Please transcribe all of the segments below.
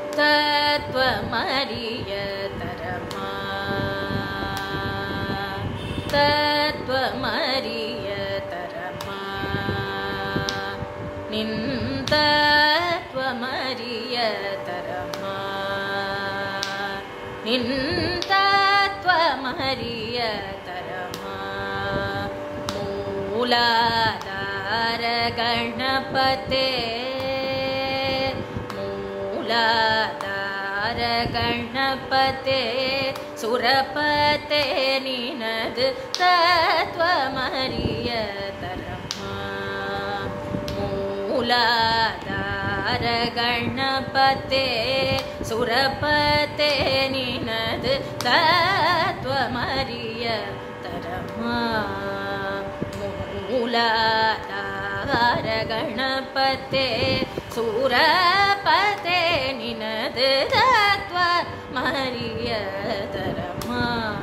Thathvamariya Tharama Thathvamariya Tharama Nin Thathvamariya Tharama Nin Thathvamariya Tharama Mooladhara Ganapate Mooladhara Ganapate Surapate Ninadu Thathvamariya Tharama Mooladhara Ganapate Surapate Ninadu Thathvamariya Tharama Mooladhara Ganapate Surapate Ninadu Thathvamariya Tharama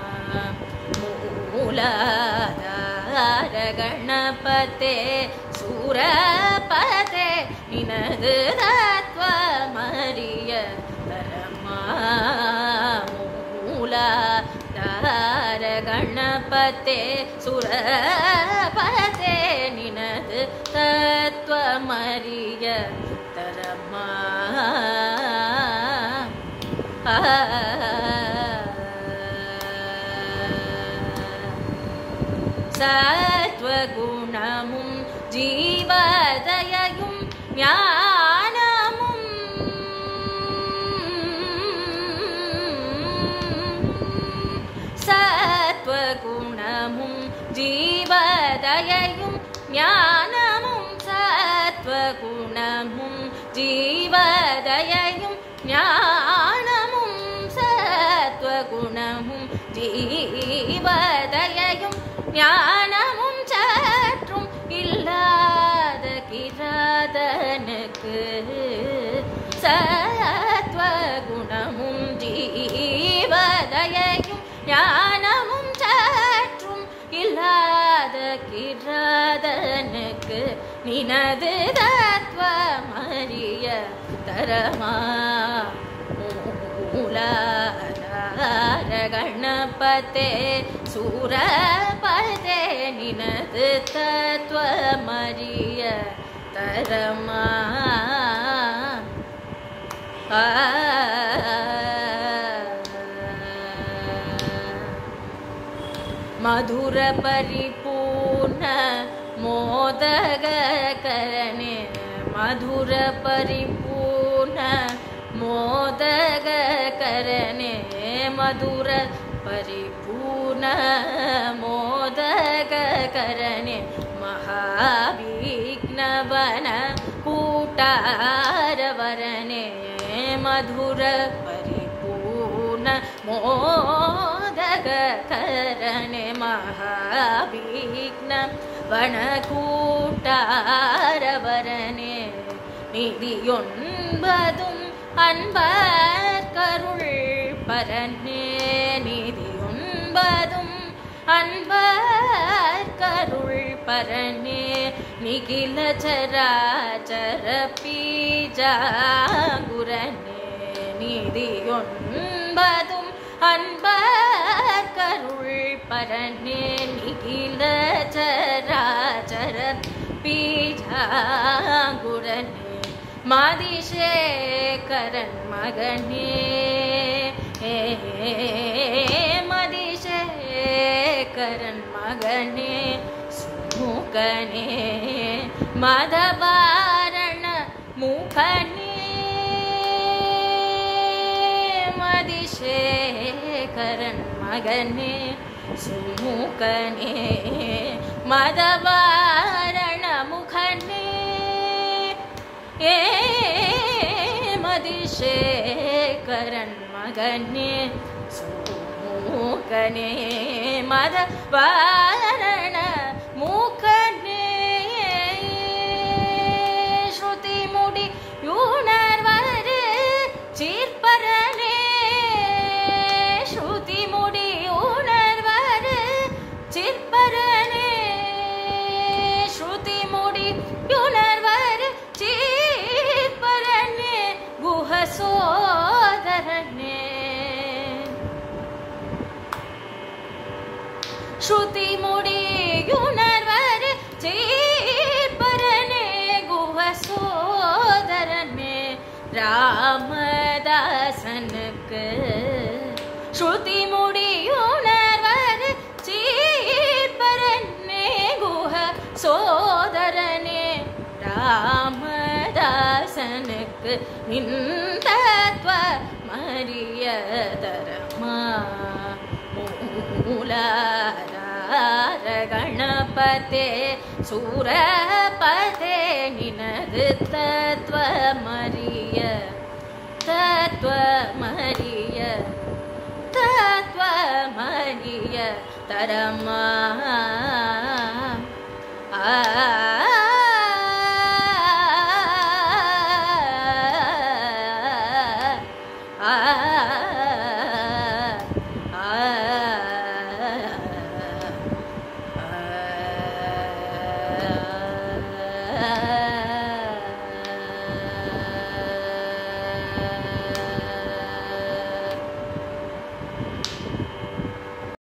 Mooladhara Ganapate Surapate Ninadu Thathvamariya Tharama Mooladhara Ganapate Surapate Ninadu Thathvamariya Tharama Sattvagunamum Jeevadayayum Jnanamum Sattvagunamum Jeevadayayum Jnanamum Sattvagunamum Jeevadayayum Jnanamum Sattvagunamum Jeevadayayum Jnanamum சற்றும் இல்லாத கிராதனுக்கு சத்வகுணமும் ஜீவதயையும் ஞானமும் சற்றும் இல்லாத கிராதனுக்கு நினது தத்வமறிய தரமா மூலாதார கணபதே சூரபதே நினது தத்வமறிய தரமா மதுர பரிபூர்ண மோதக கரணே மதுர பரிபூர்ண மோதக கரணே மதுர பரிபூர்ண மோதக கரணே மகாவிக்னவன கூட்டாரவரனே மதுர பரிபூர்ண மோதக கரணே மகாவிக்ன வனக்கூட்டாரவரனே நிதியொன்பதும் அன்பர் கருள் பரனே நிதியொன்பதும் அன்பர் கருள் பரனே நிகில சராச்சர பீஜாங்குரனே நிதியொன்பதும் அன்பர் கருள் பரனே நிகில சராச்சர பீஜாங்குரனே மதிசேகரன் மகனே மதிசேகரன் மகனே சுமுகனே மதவாரண முகனே மதிசேகரன் மகனே சுமுகனே மதவாரண முகனே மதிசேகரன் மகனே சுமுகனே மதவாரண முகனே ஸ்ருதி முடி யுணர்வரு சீர்பரனே ஸ்ருதி முடி யுணர்வரு சீர்பரனே ஸ்ருதி முடி யுணர்வரு சீர்பரனே குஹசோ ஸ்ருதி முடியுணர்வர் சீர்பரனே குஹ சோதரனே ராமதாசனுக்கு ஸ்ருதி முடியுணர்வர் சீர்பரனே குஹ சோதரனே ராமதாசனுக்கு இந்த தத்வமரிய தரமா மூலாதார கணபதே சூரபதே நினது தத்வமரிய தத்வமரிய தத்வமரிய தரமா